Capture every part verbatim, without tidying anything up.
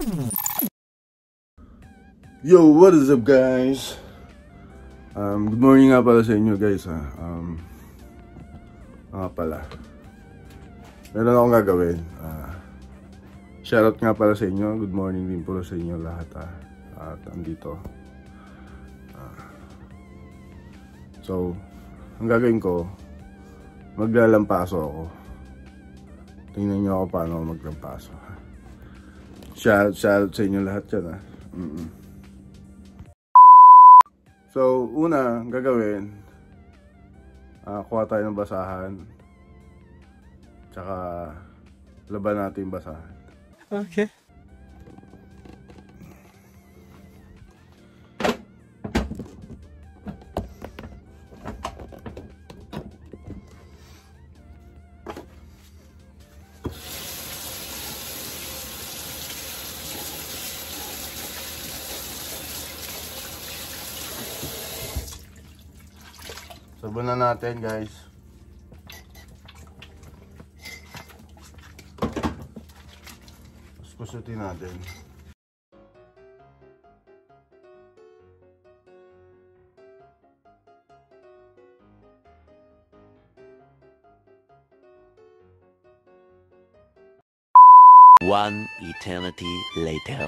Yo, what is up guys? Um, good morning nga pala sa inyo guys ha. Um, nga pala meron akong gagawin. uh, Shoutout nga pala sa inyo. Good morning din po sa inyo lahat ha. At andito uh, So ang gagawin ko, maglalampaso ako. Tingnan nyo ako paano ako maglampaso. Shout, shout sa inyo lahat yan ha. mm -mm. So una gagawin, uh, kuha tayo ng basahan, tsaka laban natin yung basahan. Okay. Sabunan natin guys. Kuskusutin natin. One eternity later.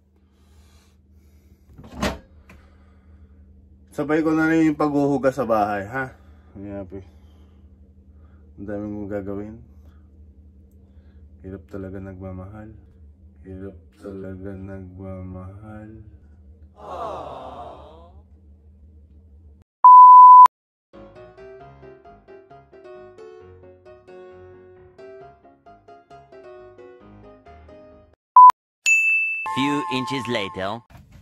Sabay ko na rin yung paghuhugas sa bahay, ha? Ngayon, ang daming kong gagawin. Hirap talaga nagmamahal. Hirap talaga nagmamahal. Aww. Few inches later.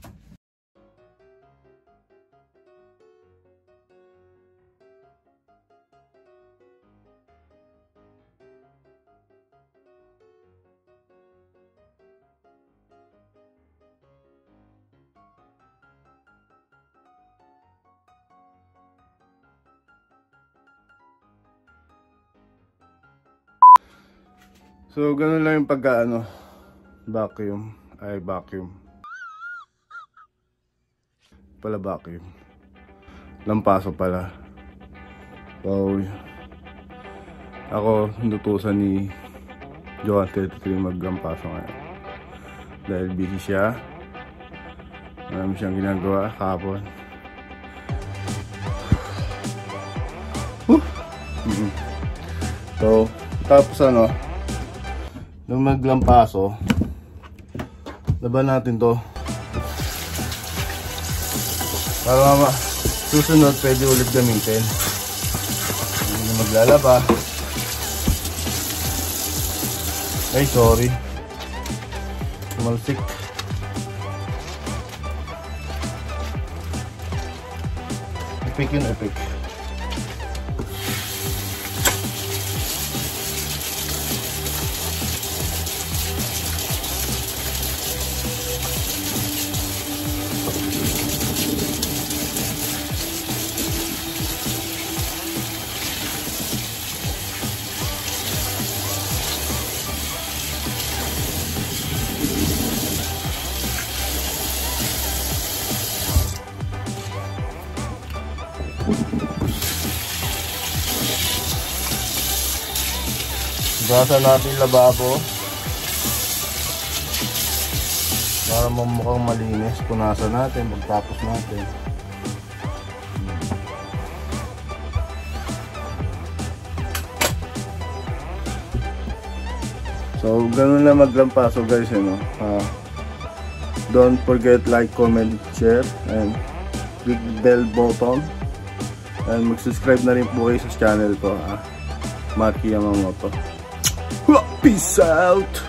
So, ganun lang yung pagka-ano, vacuum, ay vacuum. Pala vacuum. Lampaso pala. So, ako, nutusan ni Johan thirty-three maglampaso ngayon. Dahil busy siya. Marami siyang ginagawa kahapon. Mm-hmm. So, tapos ano, nung maglampaso, laban natin to para mama susunod pwede ulit gamitin. Hindi na maglalaba. Ay sorry, tumalsik. Epic yun, epic. Hugasan natin lababo para mamukhang malinis. Punasan natin pagtapos natin. So ganun lang maglampaso guys, you know? uh, Don't forget like, comment, share, and click bell button. And mag-subscribe na rin po kayo sa channel ko, ah, Maki Yamamoto. Peace out!